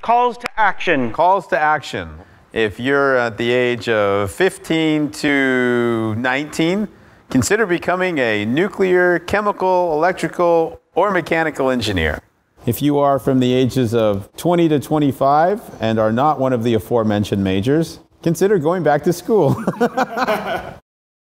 Calls to action. Calls to action. If you're at the age of 15 to 19, consider becoming a nuclear, chemical, electrical, or mechanical engineer. If you are from the ages of 20 to 25 and are not one of the aforementioned majors, consider going back to school.